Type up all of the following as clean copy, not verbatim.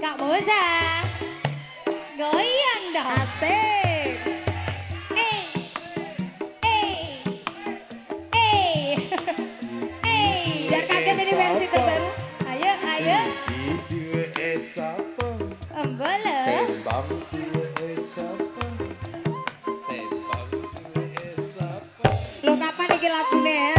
Kak Boza. Goyang dong. Asik. Eh. Eh. Eh. Eh. Biar kaget ini versi terbaru. Ayo, ayo. Duwe sapa? Embole. Tembang duwe sapa? Tembang duwe sapa? Lo kapan iki lagune ya?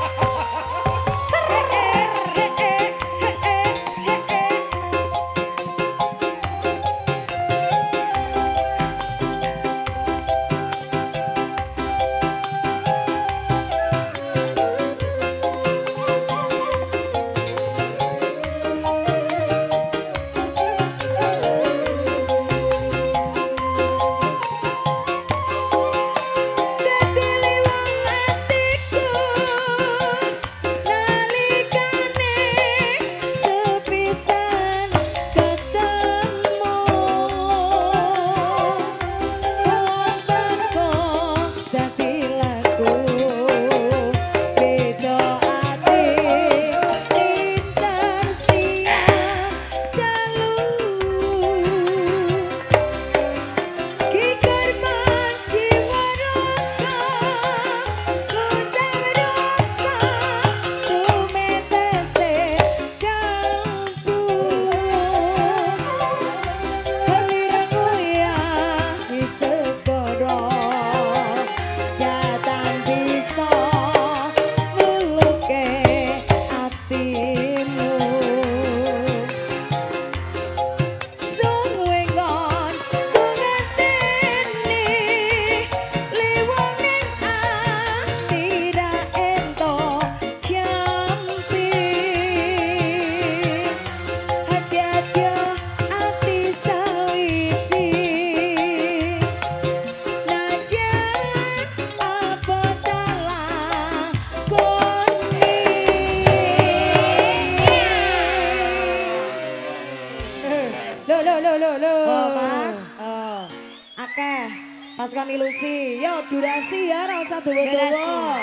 Lo. Oh mas, oh. Akeh pasukan ilusi, yo durasi ya, ora usah dawa-dawa.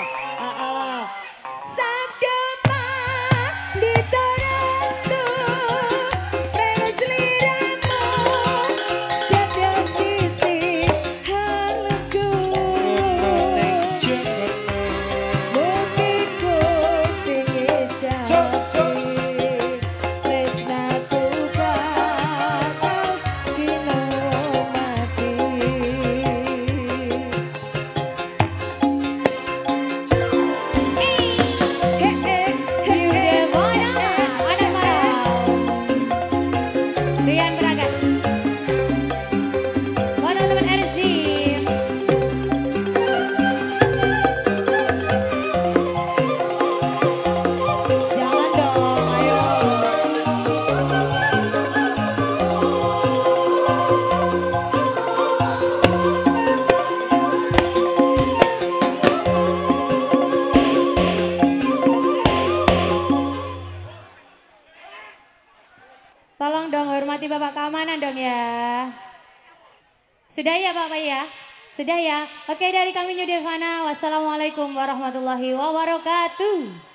Sabda di Toronto, prenes liramu, jadi sisi hatiku. Mungkinku sing ijati, tresnaku bakal dino mati. Rian Bragas. Buat teman-teman RZ. Jangan dong, ayo. Tolong dong hormati Bapak keamanan dong ya. Sudah ya Bapak ya? Sudah ya? Oke dari kami New Devana. Wassalamualaikum warahmatullahi wabarakatuh.